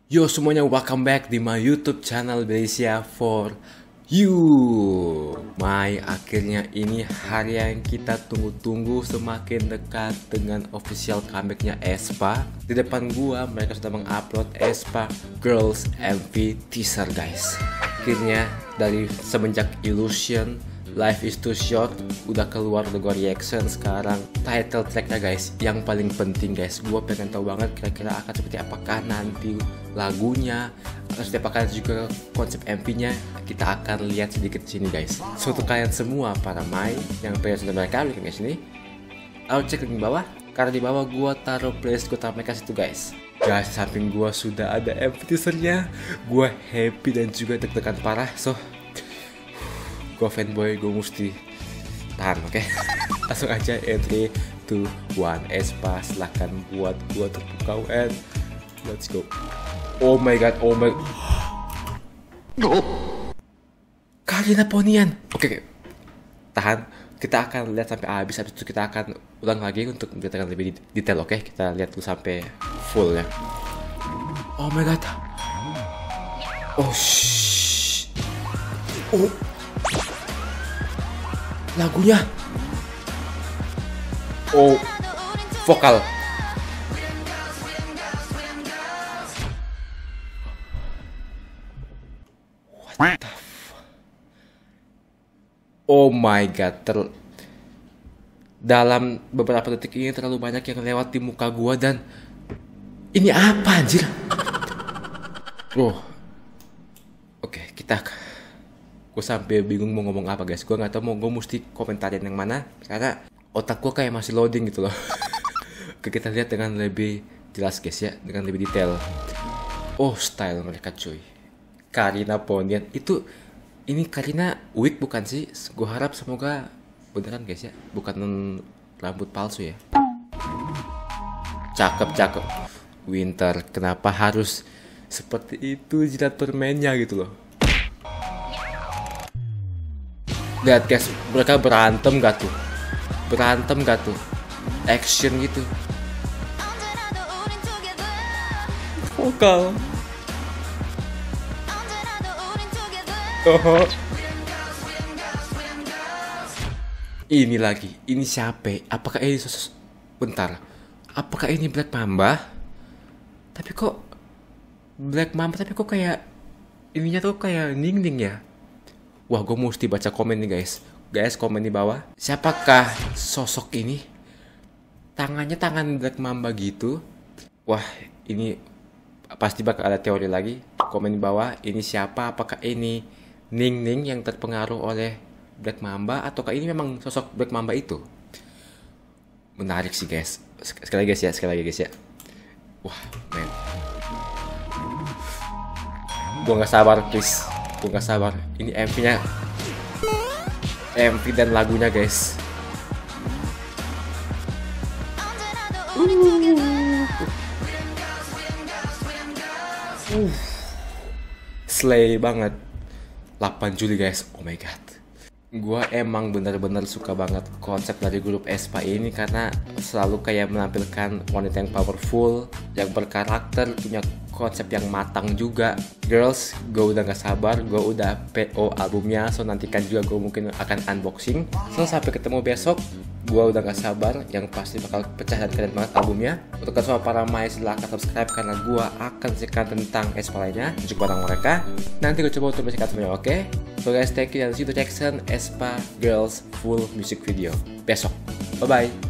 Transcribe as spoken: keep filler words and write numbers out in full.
Yo semuanya, welcome back di my YouTube channel Belisia for you. My, akhirnya ini hari yang kita tunggu-tunggu semakin dekat dengan official comebacknya aespa. Di depan gua mereka sudah mengupload aespa Girls M V teaser guys. Akhirnya dari semenjak Illusion, Life is Too Short udah keluar logo reaction, sekarang title tracknya guys. Yang paling penting guys, gue pengen tahu banget kira-kira akan seperti apakah nanti lagunya, akan seperti apakah juga konsep M V-nya. Kita akan lihat sedikit di sini guys. So untuk kalian semua para my yang pengen sudah mereka lihat guys ini, I'll cek link di bawah, karena di bawah gue taruh playlist gue taruh mereka situ guys. Guys, samping gue sudah ada M V teasernya, gue happy dan juga deg-degan parah. So gue fanboy, gue mesti tahan, oke? Okay? Langsung aja three, two, one, aespa, silahkan buat gue terpukau and let's go. Oh my god, oh my god. Karina Ponian. Oke, okay, okay. Tahan. Kita akan lihat sampai habis, habis itu kita akan ulang lagi untuk menceritakan lebih detail, oke? Okay? Kita lihat dulu sampai full ya. Oh my god. Oh shh. Oh. Lagunya, oh, vokal. What the f- Oh my god, ter dalam beberapa detik ini terlalu banyak yang lewat di muka gua dan ini apa anjir? Oh, oke, okay, kita gue sampai bingung mau ngomong apa guys. Gue nggak tahu mau gue mesti komentarin yang mana karena otak gue kayak masih loading gitu loh. Oke, kita lihat dengan lebih jelas guys ya, dengan lebih detail. Oh, style mereka cuy. Karina Ponian itu, ini Karina wig bukan sih? Gue harap semoga beneran guys ya, bukan rambut palsu ya. Cakep cakep. Winter, kenapa harus seperti itu jilat permennya gitu loh. Lihat guys, mereka berantem gak tuh? Berantem gak tuh? Action gitu. Vokal. Oh. Ini lagi, ini siapa? Apakah ini sos? Bentar. Apakah ini Black Mamba? Tapi kok Black Mamba tapi kok kayak ininya tuh kayak Ning-Ning ya? Wah, gue mesti baca komen nih guys. Guys, komen di bawah. Siapakah sosok ini? Tangannya tangan Black Mamba gitu. Wah, ini pasti bakal ada teori lagi. Komen di bawah. Ini siapa? Apakah ini Ning-Ning yang terpengaruh oleh Black Mamba? Ataukah ini memang sosok Black Mamba itu? Menarik sih guys. Sekali lagi guys ya. Sekali lagi guys ya. Wah, men. Gue gak sabar please. Gue gak sabar. Ini M V-nya, M V dan lagunya guys. Uh. Uh. Slay banget. delapan Juli guys. Oh my god. Gue emang bener-bener suka banget konsep dari grup aespa ini karena selalu kayak menampilkan wanita yang powerful, yang berkarakter, punya konsep yang matang juga. Girls, gue udah gak sabar, gue udah P O albumnya, so nantikan juga gue mungkin akan unboxing. So sampai ketemu besok, gue udah gak sabar, yang pasti bakal pecah dan keren banget albumnya. Untuk semua para my, silahkan subscribe karena gue akan ceritakan tentang aespa lainnya, juga barang mereka. Nanti gue coba untuk menceritakan semuanya, oke? Okay? So guys, thank you dan see you to reaction aespa Girls full music video besok. Bye bye.